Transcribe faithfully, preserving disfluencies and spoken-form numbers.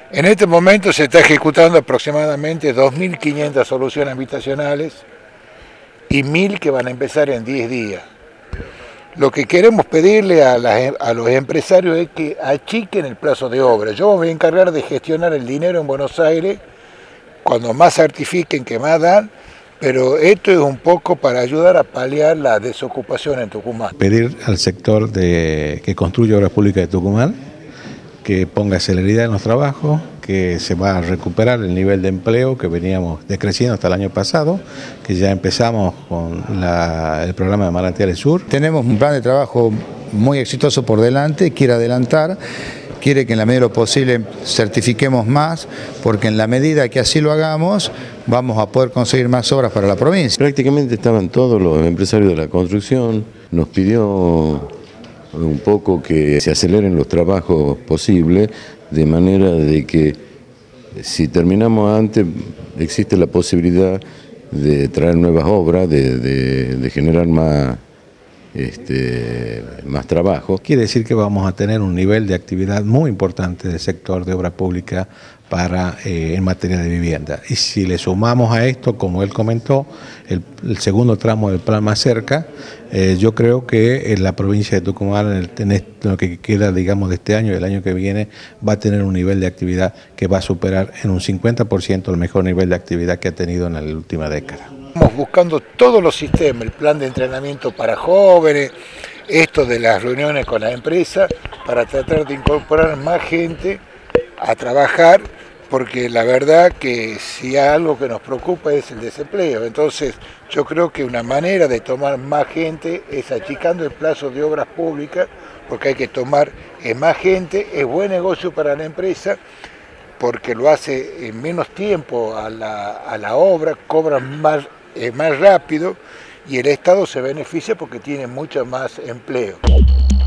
En este momento se está ejecutando aproximadamente dos mil quinientas soluciones habitacionales y mil que van a empezar en diez días. Lo que queremos pedirle a, las, a los empresarios es que achiquen el plazo de obra. Yo me voy a encargar de gestionar el dinero en Buenos Aires, cuando más certifiquen que más dan, pero esto es un poco para ayudar a paliar la desocupación en Tucumán. Pedir al sector de, que construye obras públicas de Tucumán que ponga celeridad en los trabajos, que se va a recuperar el nivel de empleo que veníamos decreciendo hasta el año pasado, que ya empezamos con la, el programa de Manantiales Sur. Tenemos un plan de trabajo muy exitoso por delante, quiere adelantar, quiere que en la medida de lo posible certifiquemos más, porque en la medida que así lo hagamos, vamos a poder conseguir más obras para la provincia. Prácticamente estaban todos los empresarios de la construcción, nos pidió un poco que se aceleren los trabajos posibles, de manera de que si terminamos antes existe la posibilidad de traer nuevas obras, de, de, de generar más, este, más trabajo. Quiere decir que vamos a tener un nivel de actividad muy importante del sector de obra pública para, eh, en materia de vivienda. Y si le sumamos a esto, como él comentó, el, el segundo tramo del plan Más Cerca, eh, yo creo que en la provincia de Tucumán, en, el, en esto, lo que queda, digamos, de este año y el año que viene, va a tener un nivel de actividad que va a superar en un cincuenta por ciento el mejor nivel de actividad que ha tenido en la última década. Estamos buscando todos los sistemas, el plan de entrenamiento para jóvenes, esto de las reuniones con la empresa, para tratar de incorporar más gente a trabajar, porque la verdad que si hay algo que nos preocupa es el desempleo. Entonces yo creo que una manera de tomar más gente es achicando el plazo de obras públicas, porque hay que tomar eh, más gente, es buen negocio para la empresa, porque lo hace en menos tiempo a la, a la obra, cobran más, eh, más rápido y el Estado se beneficia porque tiene mucho más empleo.